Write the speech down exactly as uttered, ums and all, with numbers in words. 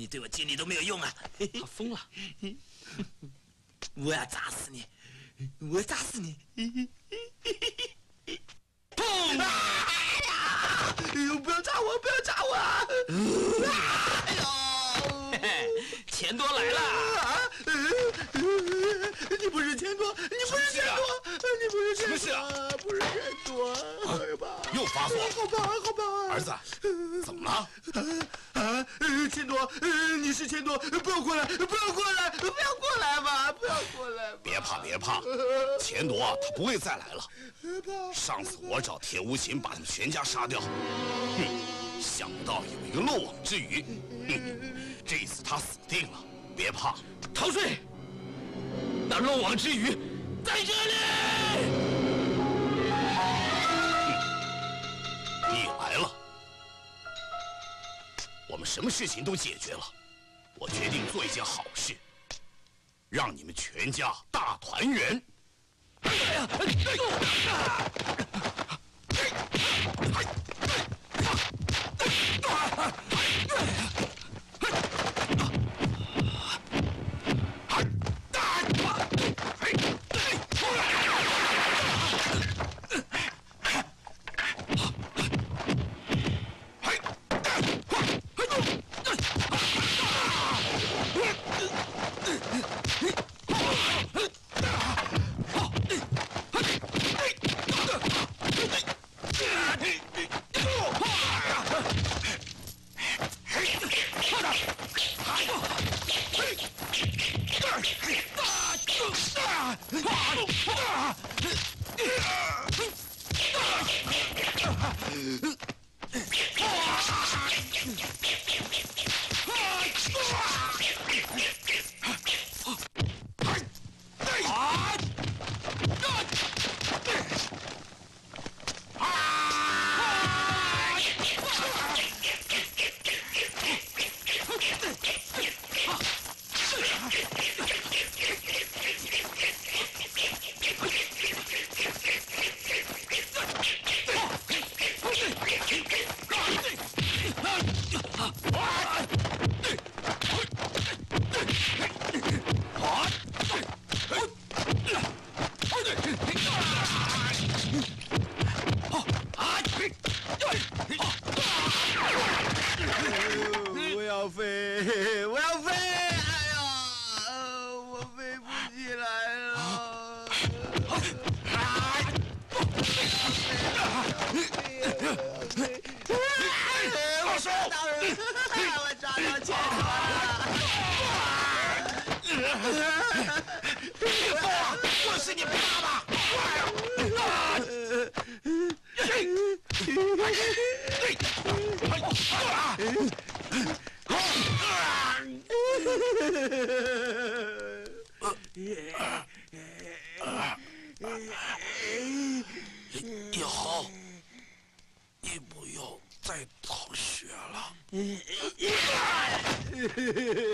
对我尽力都没有用啊！ 他疯了！ 我要砸死你！我要砸死你！砰！哎呦，不要砸我！不要砸我！哎呦！ 钱多来了！ 啊！你不是钱多，你不是钱多，你不是钱多， 什么事啊？ 不是钱多！哎呀妈！ 又发作？ 好吧，好吧。 儿子，怎么了？ 啊，钱多，你是钱多，不要过来，不要过来，不要过来吧，不要过来。 别怕，别怕，钱多啊，他不会再来了。上次我找铁无情把他们全家杀掉，哼，想不到有一个漏网之鱼，哼，这次他死定了。别怕， 逃税，那漏网之鱼在这里。 你来了，我们什么事情都解决了。我决定做一件好事，让你们全家大团圆。哎呀！ 我要飞，我要飞！哎呀，我飞不起来了！ 放手！ 我抓到钱了！ 我是你爸爸！以后你不要再逃学了。